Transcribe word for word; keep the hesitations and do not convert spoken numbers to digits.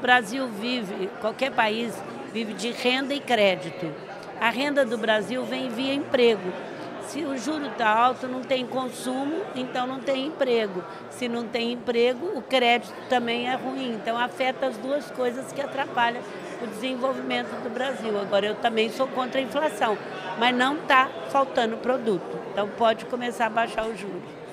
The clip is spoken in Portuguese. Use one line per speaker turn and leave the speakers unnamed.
Brasil vive, qualquer país vive de renda e crédito. A renda do Brasil vem via emprego. Se o juro está alto, não tem consumo, então não tem emprego. Se não tem emprego, o crédito também é ruim. Então afeta as duas coisas que atrapalham o desenvolvimento do Brasil. Agora, eu também sou contra a inflação, mas não está faltando produto. Então pode começar a baixar os juros.